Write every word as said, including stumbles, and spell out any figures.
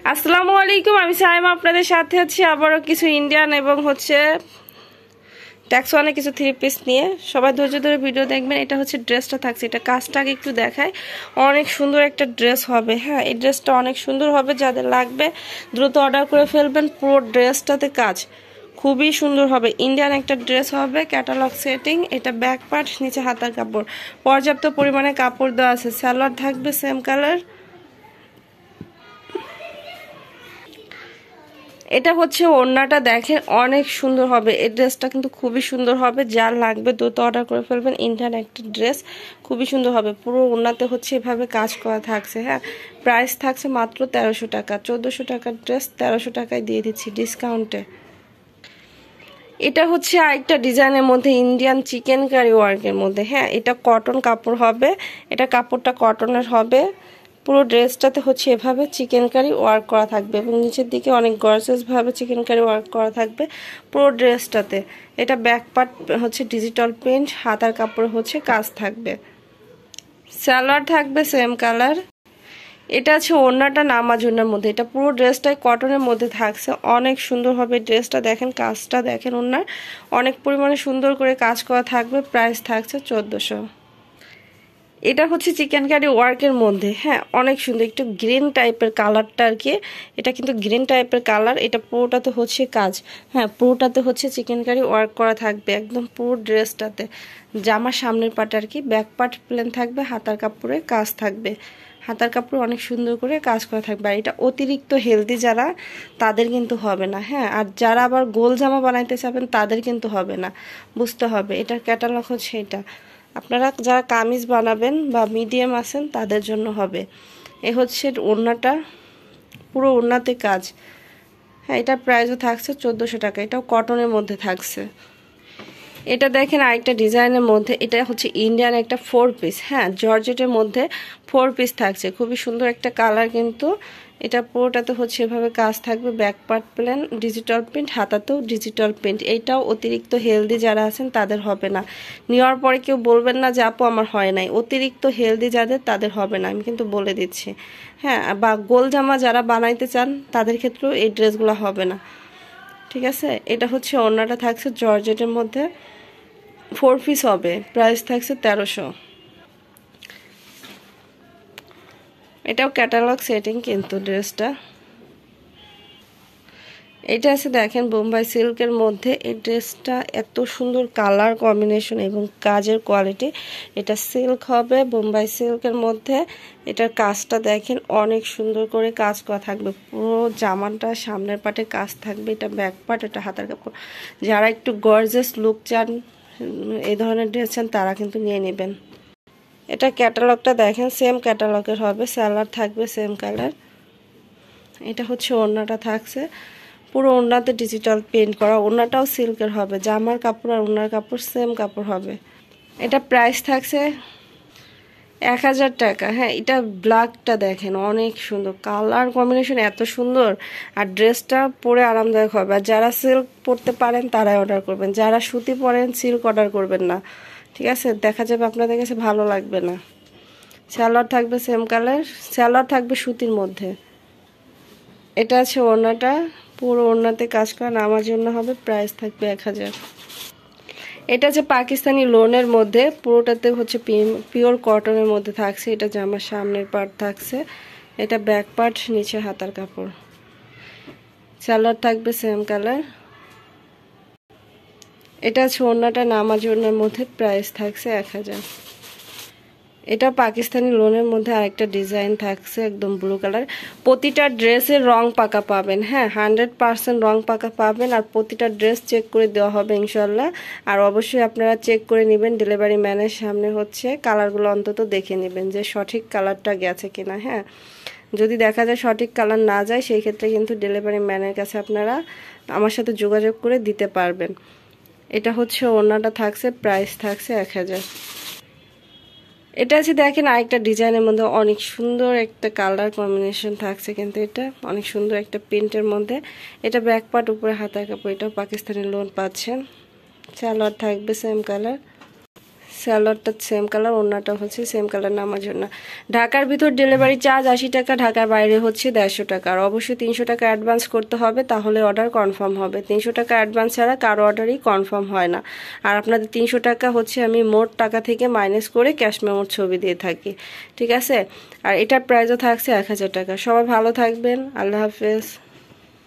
আসসালামু আলাইকুম, আমি সাইমা আপনাদের সাথে আছি আবারও কিছু ইন্ডিয়ান এবং হচ্ছে ট্যাক্স ওয়ানে কিছু থ্রি পিস নিয়ে। সবাই ধৈর্য ধরে ভিডিও দেখবেন। এটা হচ্ছে ড্রেসটা থাকছে, এটা কাজটাকে একটু দেখায়। অনেক সুন্দর একটা ড্রেস হবে। হ্যাঁ, এই ড্রেসটা অনেক সুন্দর হবে, যাদের লাগবে দ্রুত অর্ডার করে ফেলবেন। পুরো ড্রেসটাতে কাজ খুবই সুন্দর হবে। ইন্ডিয়ান একটা ড্রেস হবে, ক্যাটালগ সেটিং। এটা ব্যাক পার্ট, নিচে হাতার কাপড়, পর্যাপ্ত পরিমাণে কাপড় দেওয়া আছে। সালোয়ার থাকবে সেম কালার। এটা হচ্ছে ওড়নাটা, দেখেন অনেক সুন্দর হবে। এই ড্রেসটা কিন্তু খুবই সুন্দর হবে, যার লাগবে দ্রুত অর্ডার করে ফেলবেন। ইন্ডিয়ান একটা ড্রেস খুবই সুন্দর হবে। পুরো ওড়নাতে হচ্ছে এভাবে কাজ করা থাকছে। হ্যাঁ, প্রাইস থাকছে মাত্র তেরোশো টাকা। চোদ্দোশো টাকার ড্রেস তেরোশো টাকায় দিয়ে দিচ্ছি ডিসকাউন্টে। এটা হচ্ছে আরেকটা ডিজাইনের মধ্যে, ইন্ডিয়ান চিকেন কারি ওয়ার্কের মধ্যে। হ্যাঁ, এটা কটন কাপড় হবে, এটা কাপড়টা কটনের হবে। পুরো ড্রেসটাতে হচ্ছে এভাবে চিকেন কারি ওয়ার্ক করা থাকবে এবং নিচের দিকে অনেক গর্জিয়াস ভাবে চিকেন কারি ওয়ার্ক করা থাকবে পুরো ড্রেসটাতে। এটা ব্যাক পার্ট হচ্ছে ডিজিটাল প্রিন্ট, হাতার কাপড় হচ্ছে কাজ থাকবে। সালোয়ার থাকবে সেম কালার। এটা আছে ওড়নাটা নামাজুনের মধ্যে। এটা পুরো ড্রেসটাই কটনের মধ্যে থাকছে, অনেক সুন্দর হবে ড্রেসটা। দেখেন কাজটা, দেখেন ওড়নার অনেক পরিমাণে সুন্দর করে কাজ করা থাকবে। প্রাইস থাকছে চোদ্দোশো। এটা হচ্ছে চিকেন কারি ওয়ার্কের মধ্যে। হ্যাঁ, অনেক সুন্দর, একটু গ্রিন টাইপের কালারটা আর কি। এটা কিন্তু গ্রিন টাইপের কালার। এটা পুরোটাতে হচ্ছে কাজ। হ্যাঁ, পুরোটাতে হচ্ছে চিকেন কারি ওয়ার্ক করা থাকবে একদম পুরো ড্রেসটাতে। জামার সামনের পার্ট আর কি, ব্যাক পার্ট প্লেন থাকবে, হাতার কাপড়ে কাজ থাকবে। হাতার কাপড় অনেক সুন্দর করে কাজ করা থাকবে। আর এটা অতিরিক্ত হেলদি যারা, তাদের কিন্তু হবে না। হ্যাঁ, আর যারা আবার গোল জামা বানাইতে চাবেন তাদের কিন্তু হবে না, বুঝতে হবে। এটার ক্যাটালগ হচ্ছে এটা। আপনারা যারা কামিজ বানাবেন বা মিডিয়াম আছেন তাদের জন্য হবে। এ হচ্ছে ওড়নাটা, পুরো ওড়নাতে কাজ। হ্যাঁ, এটার প্রাইসও থাকছে চোদ্দোশো টাকা। এটাও কটনের মধ্যে থাকছে। এটা দেখেন আরেকটা ডিজাইনের মধ্যে। এটা হচ্ছে ইন্ডিয়ান একটা ফোর পিস। হ্যাঁ, জর্জেটের মধ্যে ফোর পিস থাকছে, খুবই সুন্দর একটা কালার কিন্তু। এটা পুরোটাতে হচ্ছে এভাবে কাজ থাকবে, back part plain, digital print, হাতাতেও ডিজিটাল প্রিন্ট। এইটাও অতিরিক্ত হেলদি যারা আছেন তাদের হবে না। নেওয়ার পরে কেউ বলবেন না যে আপু আমার হয় নাই। অতিরিক্ত হেলদি যাদের, তাদের হবে না, আমি কিন্তু বলে দিচ্ছি। হ্যাঁ, বা গোল জামা যারা বানাইতে চান তাদের ক্ষেত্রেও এই ড্রেসগুলো হবে না, ঠিক আছে। এটা হচ্ছে ওড়নাটা থাকছে জর্জেটের মধ্যে, ফোর পিস হবে। প্রাইস থাকছে তেরোশো। এটাও ক্যাটালগ সেটিং কিন্তু ড্রেসটা। এটা আছে দেখেন বোম্বাই সিল্কের মধ্যে। এই ড্রেসটা এত সুন্দর কালার কম্বিনেশন এবং কাজের কোয়ালিটি। এটা সিল্ক হবে, বোম্বাই সিল্কের মধ্যে। এটার কাজটা দেখেন অনেক সুন্দর করে কাজ করা থাকবে। পুরো জামাটা সামনের পাটে কাজ থাকবে। এটা ব্যাক পার্ট, এটা হাতার কাপড়। যারা একটু গর্জিয়াস লুক চান, এই ধরনের ড্রেস চান, তারা কিন্তু নিয়ে নেবেন। এটা ক্যাটালগটা দেখেন, সেম ক্যাটালগের হবে। সালোয়ার থাকবে সেম কালার। এটা হচ্ছে ওড়নাটা থাকছে, পুরো ওড়নাতে ডিজিটাল প্রিন্ট করা। ওড়নাটাও সিল্কের হবে, জামার কাপড় আর ওড়নার কাপড় সেম কাপড় হবে। এটা প্রাইস থাকছে এক হাজার টাকা। হ্যাঁ, এটা ব্ল্যাকটা দেখেন অনেক সুন্দর, কালার কম্বিনেশন এত সুন্দর। আর ড্রেসটা পরে আরামদায়ক হবে। আর যারা সিল্ক পরতে পারেন তারাই অর্ডার করবেন, যারা সুতি পরেন সিল্ক অর্ডার করবেন না, ঠিক আছে। দেখা যাবে আপনাদের কাছে ভালো লাগবে না। সালোয়ার থাকবে সেম কালার, সালোয়ার থাকবে সুতির মধ্যে। এটা আছে ওড়নাটা, পুরো ওড়নাতে কাজ করা, নামার জন্য হবে। প্রাইস থাকবে এক হাজার। এটা হচ্ছে পাকিস্তানি লোনের মধ্যে, পুরোটাতে হচ্ছে পিওর কটনের মধ্যে থাকছে। এটা জামার সামনের পার্ট থাকছে, এটা ব্যাক পার্ট, নিচে হাতার কাপড়। সালোয়ার থাকবে সেম কালার। এটা হচ্ছে ওড়নাটা নামার জন্য মধ্যে। প্রাইস থাকছে এক হাজার। এটা পাকিস্তানি লোনের মধ্যে আরেকটা ডিজাইন থাকছে, একদম ব্লু কালার। প্রতিটা ড্রেসের রং পাকা পাবেন। হ্যাঁ, হান্ড্রেড পার্সেন্ট রং পাকা পাবেন। আর প্রতিটা ড্রেস চেক করে দেওয়া হবে ইনশাল্লাহ। আর অবশ্যই আপনারা চেক করে নেবেন, ডেলিভারি ম্যানের সামনে হচ্ছে কালারগুলো অন্তত দেখে নেবেন যে সঠিক কালারটা গেছে কিনা। হ্যাঁ, যদি দেখা যায় সঠিক কালার না যায়, সেই ক্ষেত্রে কিন্তু ডেলিভারি ম্যানের কাছে আপনারা আমার সাথে যোগাযোগ করে দিতে পারবেন। এটা হচ্ছে ওড়নাটা থাকছে, প্রাইস থাকছে এক হাজার। এটা আছে দেখেন আরেকটা ডিজাইনের মধ্যে, অনেক সুন্দর একটা কালার কম্বিনেশন থাকছে কিন্তু এটা অনেক সুন্দর একটা প্রিন্টের মধ্যে। এটা ব্যাক পার্ট, উপরে হাতার কাপড়। এটাও পাকিস্তানি লোন পাচ্ছেন। সালোয়ার থাকবে সেম কালার। স্যালোয়ারটা সেম কালার, ওড়নাটা হচ্ছে সেম কালার নামার জন্য। ঢাকার ভিতর ডেলিভারি চার্জ আশি টাকা, ঢাকার বাইরে হচ্ছে দেড়শো টাকা। আর অবশ্যই তিনশো টাকা অ্যাডভান্স করতে হবে, তাহলে অর্ডার কনফার্ম হবে। তিনশো টাকা অ্যাডভান্স ছাড়া কারো অর্ডারই কনফার্ম হয় না। আর আপনাদের তিনশো টাকা হচ্ছে আমি মোট টাকা থেকে মাইনাস করে ক্যাশ মেমোর ছবি দিয়ে থাকি, ঠিক আছে। আর এটার প্রাইসও থাকছে এক হাজার টাকা। সবাই ভালো থাকবেন, আল্লাহ হাফেজ।